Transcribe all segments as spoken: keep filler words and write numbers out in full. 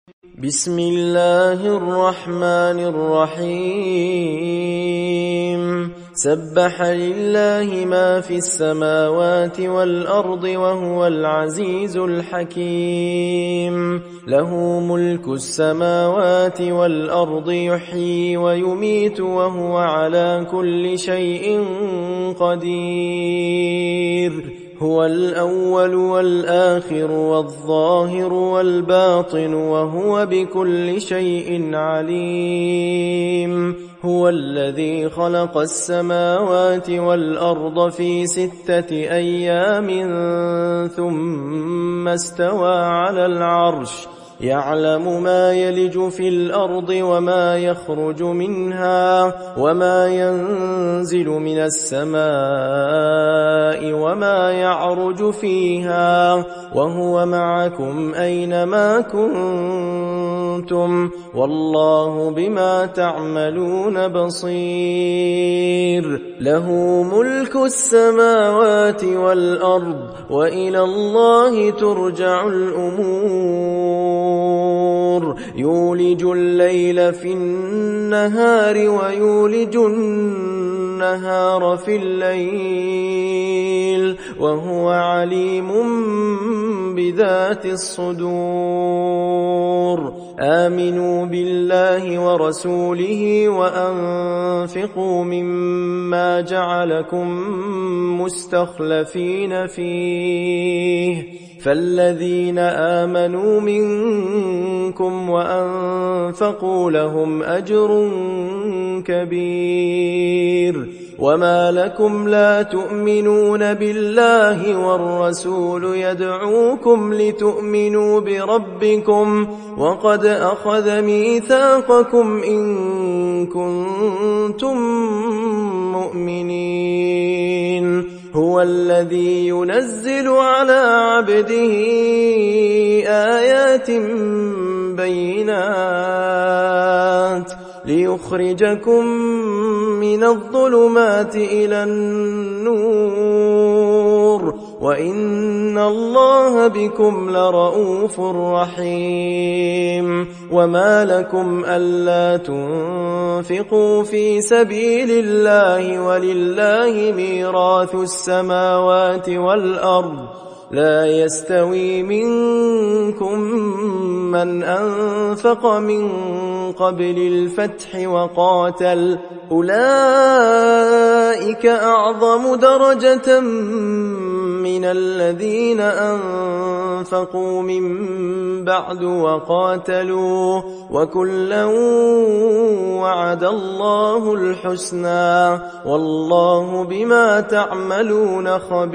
بسم الله الرحمن الرحيم سبح لله ما في السماوات والأرض وهو العزيز الحكيم له ملك السماوات والأرض يحيي ويميت وهو على كل شيء قدير هو الأول والآخر والظاهر والباطن وهو بكل شيء عليم هو الذي خلق السماوات والأرض في ستة أيام ثم استوى على العرش يعلم ما يلج في الأرض وما يخرج منها وما ينزل من السماء وما يعرج فيها وهو معكم أينما كنتم والله بما تعملون بصير له ملك السماوات والأرض وإلى الله ترجع الأمور يولج الليل في النهار ويولج النهار في الليل وهو عليم بذات الصدور آمنوا بالله ورسوله وأنفقوا مما جعلكم مستخلفين فيه فالذين آمنوا منكم وأنفقوا لهم أجر كبير وما لكم لا تؤمنون بالله والرسول يدعوكم لتؤمنوا بربكم وقد أخذ ميثاقكم إن كنتم مؤمنين هو الذي ينزل على عبده آيات بينات ليخرجكم من الظلمات إلى النور وإن الله بكم لرؤوف رحيم وما لكم ألا تنفقوا في سبيل الله ولله ميراث السماوات والأرض لا يستوي منكم من أنفق من قبل الفتح وقاتل أولئك أعظم درجة من الذين أنفقوا من بعد وقاتلوا وكلا وعد الله الحسنى والله بما تعملون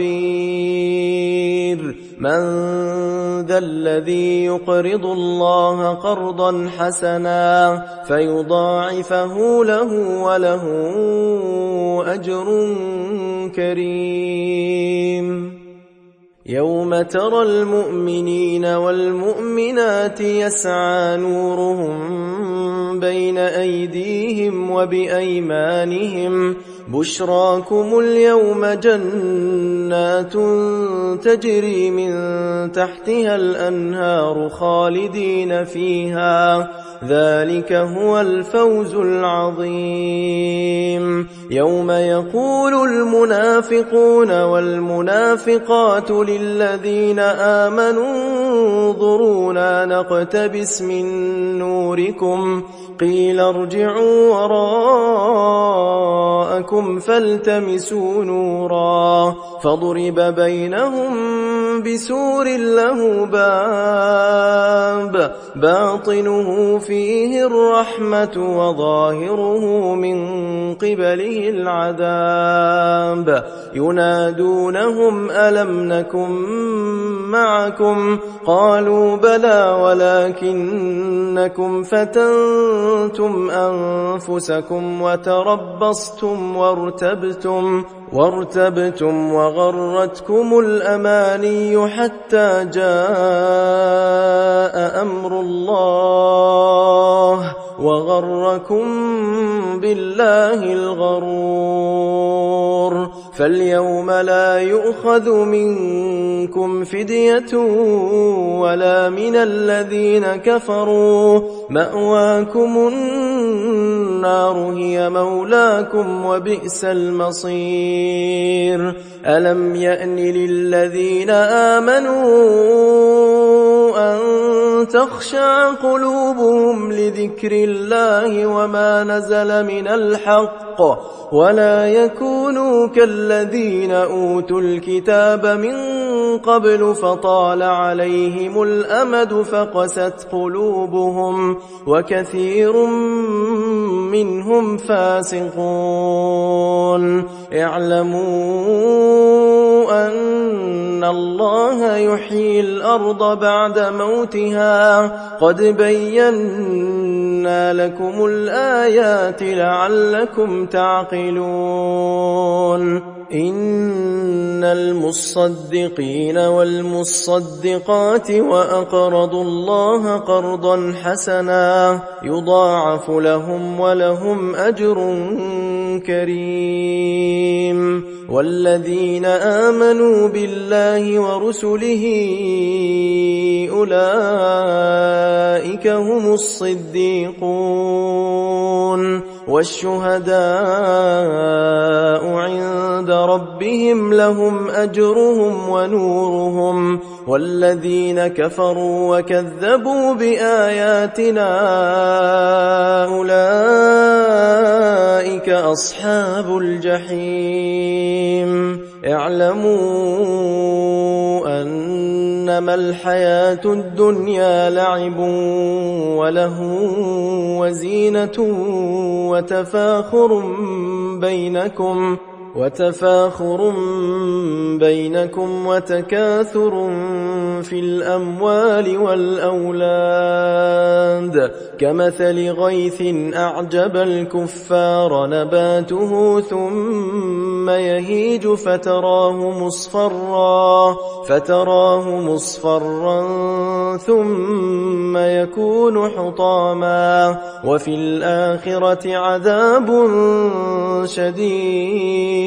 خبير من ذا الذي يقرض الله قرضا حسنا فيضاعفه له وله أجر كريم يوم ترى المؤمنين والمؤمنات يسعى نورهم بين أيديهم وبأيمانهم بشراكم اليوم جنات تجري من تحتها الأنهار خالدين فيها ذلك هو الفوز العظيم يوم يقول المنافقون والمنافقات للذين آمنوا انظرونا نقتبس من نوركم قيل ارجعوا وراءكم فالتمسوا نورا فضرب بينهم بسور له باب باطنه فيه الرحمة وظاهره من قبله العذاب ينادونهم ألم نكن معكم قالوا بلى ولكنكم فتنتم أنفسكم وتربصتم وارتبتم وارتبتم وغرتكم الأماني حتى جاء أمر الله وغركم بالله الغرور فاليوم لا يؤخذ منكم فدية ولا من الذين كفروا، مأواكم النار هي مولاكم وبئس المصير. ألم يأن للذين آمنوا أن تخشع قلوبهم لذكر الله وما نزل من الحق، ولا يكونوا كالذين أوتوا الكتاب من قبل فطال عليهم الأمد فقست قلوبهم وكثير منهم فاسقون. اعلموا أن الله يحيي الأرض بعد موتها، قد بينا لكم الآيات لعلكم تعقلون. إن المصدقين والمصدقات وأقرضوا الله قرضا حسنا يضاعف لهم ولهم أجر كريم. والذين آمنوا بالله ورسله أولئك هم الصديقون والشهداء عند ربهم لهم أجرهم ونورهم. والذين كفروا وكذبوا بآياتنا أولئك أصحاب الجحيم. اعلموا أنما الحياة الدنيا لعب وله وزينة وتفاخر بينكم وتفاخر بينكم وتكاثر في الأموال والأولاد كمثل غيث أعجب الكفار نباته ثم يهيج فتراه مصفرا فتراه مصفرا ثم يكون حطاما وفي الآخرة عذاب شديد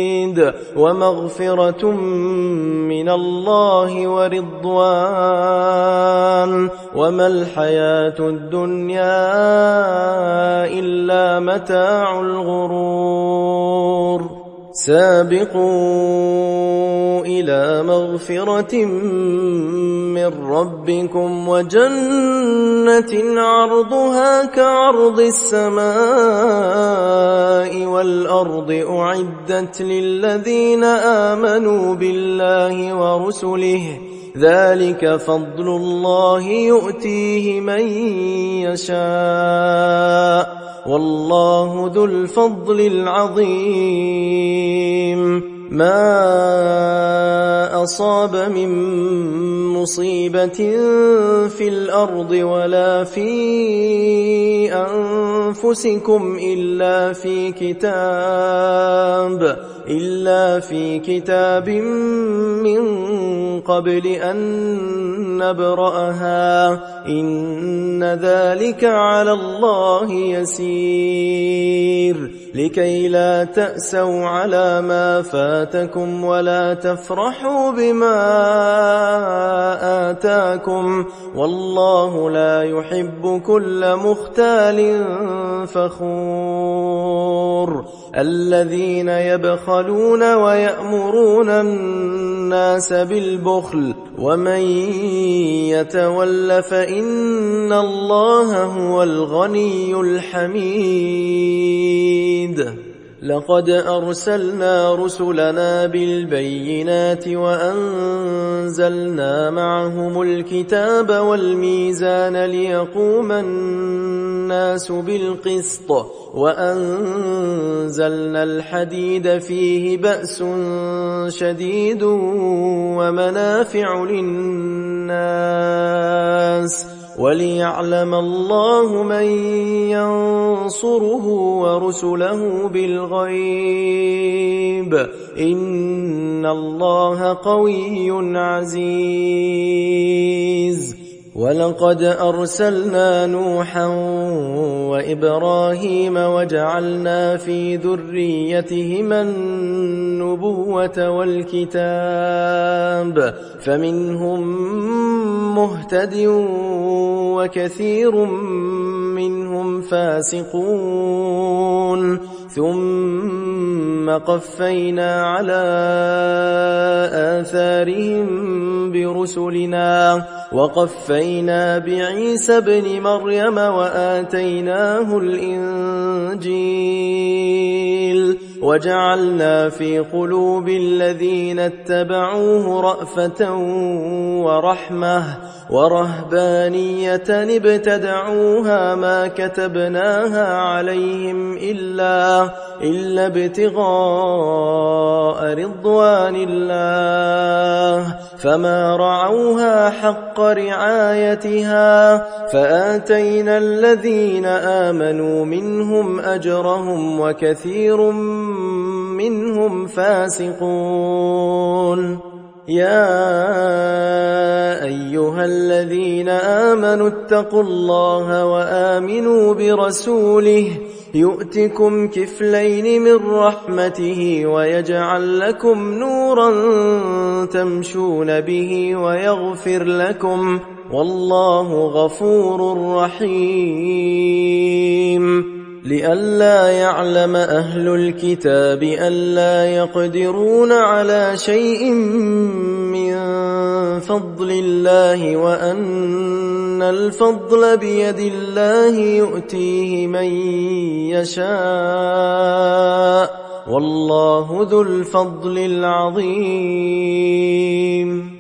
ومغفرة من الله ورضوان وما الحياة الدنيا إلا متاع الغرور. سابقوا إلى مغفرة من ربكم وجنة عرضها كعرض السماء والأرض أعدت للذين آمنوا بالله ورسله ذلك فضل الله يؤتيه من يشاء والله ذو الفضل العظيم. ما أصاب من مصيبة في الأرض ولا في أنفسكم إلا في كتاب إلا في كتاب من قبل أن نبرأها إن ذلك على الله يسير. لكي لا تأسوا على ما فاتكم ولا تفرحوا بما آتاكم والله لا يحب كل مختال فخور. الذين يبخلون ويأمرون الناس بالبخل ومن يتول فإن الله هو الغني الحميد. لقد أرسلنا رسلنا بالبينات وأنزلنا معهم الكتاب والميزان ليقوم الناس بالقسط وأنزلنا الحديد فيه بأس شديد ومنافع للناس وليعلم الله من ينصره ورسله بالغيب إن الله قوي عزيز. ولقد أرسلنا نوحا وإبراهيم وجعلنا في ذريتهما النبوة والكتاب فمنهم مهتد وكثير منهم فاسقون ثم قفينا على آثارهم برسلنا وقفينا بعيسى ابن مريم وآتيناه الإنجيل وجعلنا في قلوب الذين اتبعوه رأفة ورحمة ورهبانية ابتدعوها ما كتبناها عليهم إلا, إلا ابتغاء رضوان الله فما رعوها حق رعايتها فآتينا الذين آمنوا منهم أجرهم وكثير منهم فاسقون يا أيها الذين آمنوا اتقوا الله وآمنوا برسوله يؤتكم كفلين من رحمته ويجعل لكم نورا تمشون به ويغفر لكم والله غفور رحيم لئلا يعلم أهل الكتاب ألا يقدرون على شيء من فضل الله وأن الفضل بيد الله يؤتيه من يشاء والله ذو الفضل العظيم.